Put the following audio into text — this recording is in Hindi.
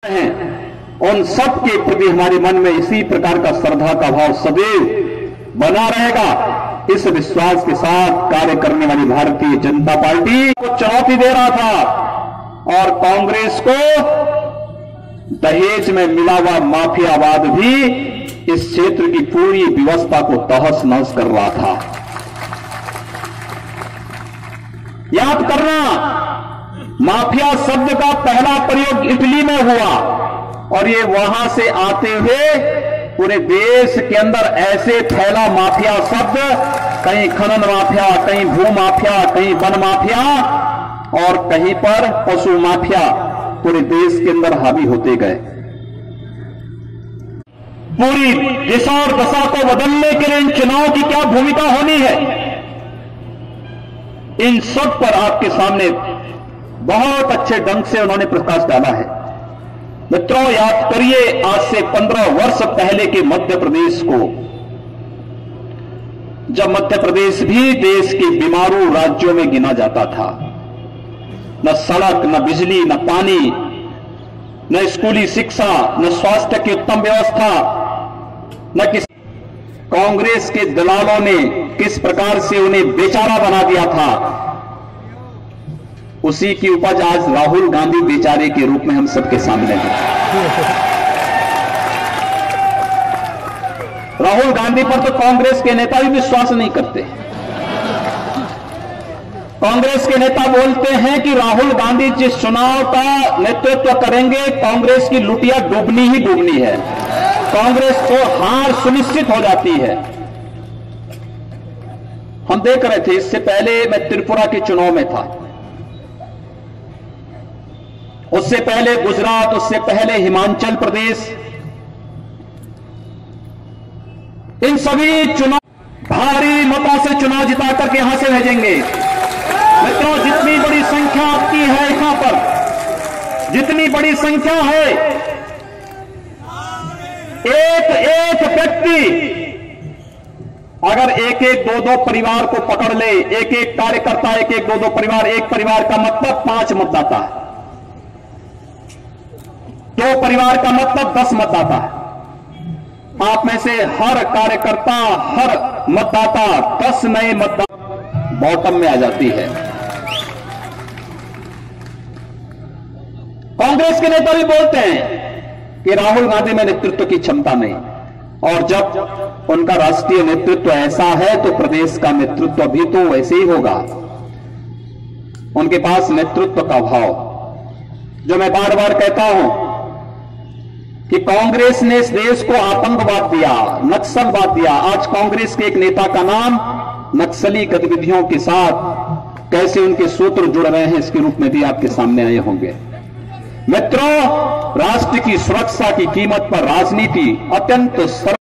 हैं उन सब के प्रति हमारे मन में इसी प्रकार का श्रद्धा का भाव सदैव बना रहेगा। इस विश्वास के साथ कार्य करने वाली भारतीय जनता पार्टी को चुनौती दे रहा था और कांग्रेस को दहेज में मिला हुआ माफियावाद भी इस क्षेत्र की पूरी व्यवस्था को तहस नहस कर रहा था। याद करना, माफिया शब्द का पहला प्रयोग इटली में हुआ और ये वहां से आते हुए पूरे देश के अंदर ऐसे फैला माफिया शब्द, कहीं खनन माफिया, कहीं भू माफिया, कहीं वन माफिया और कहीं पर पशु माफिया पूरे देश के अंदर हावी होते गए। पूरी दिशा और दशा को बदलने के लिए इन चुनाव की क्या भूमिका होनी है, इन सब पर आपके सामने बहुत अच्छे ढंग से उन्होंने प्रकाश डाला है। मित्रों, याद करिए आज से 15 वर्ष पहले के मध्य प्रदेश को, जब मध्य प्रदेश भी देश के बीमारू राज्यों में गिना जाता था। न सड़क, न बिजली, न पानी, न स्कूली शिक्षा, न स्वास्थ्य की उत्तम व्यवस्था, न किसी कांग्रेस के दलालों ने किस प्रकार से उन्हें बेचारा बना दिया था, उसी की उपज आज राहुल गांधी बेचारे के रूप में हम सबके सामने है। राहुल गांधी पर तो कांग्रेस के नेता भी विश्वास नहीं करते। कांग्रेस के नेता बोलते हैं कि राहुल गांधी जिस चुनाव का नेतृत्व करेंगे, कांग्रेस की लुटिया डूबनी ही डूबनी है, कांग्रेस को हार सुनिश्चित हो जाती है। हम देख रहे थे, इससे पहले मैं त्रिपुरा के चुनाव में था, उससे पहले गुजरात, उससे पहले हिमाचल प्रदेश, इन सभी चुनाव भारी मतों से चुनाव जिता करके यहां से भेजेंगे। मित्रों, जितनी बड़ी संख्या आपकी है यहां पर, जितनी बड़ी संख्या है, एक एक व्यक्ति अगर एक एक दो दो परिवार को पकड़ ले, एक एक कार्यकर्ता, एक एक दो दो परिवार, एक परिवार का मतलब 5 मतदाता है, 2 परिवार का मतलब 10 मतदाता है। आप में से हर कार्यकर्ता, हर मतदाता 10 नए मतदाता बॉटम में आ जाती है। कांग्रेस के नेता भी बोलते हैं कि राहुल गांधी में नेतृत्व की क्षमता नहीं, और जब उनका राष्ट्रीय नेतृत्व ऐसा है तो प्रदेश का नेतृत्व भी तो वैसे ही होगा। उनके पास नेतृत्व का भाव, जो मैं बार बार कहता हूं कि कांग्रेस ने इस देश को आतंकवाद दिया, नक्सलवाद दिया। आज कांग्रेस के एक नेता का नाम नक्सली गतिविधियों के साथ कैसे उनके सूत्र जुड़ रहे हैं, इसके रूप में भी आपके सामने आए होंगे। मित्रों, राष्ट्र की सुरक्षा की कीमत पर राजनीति अत्यंत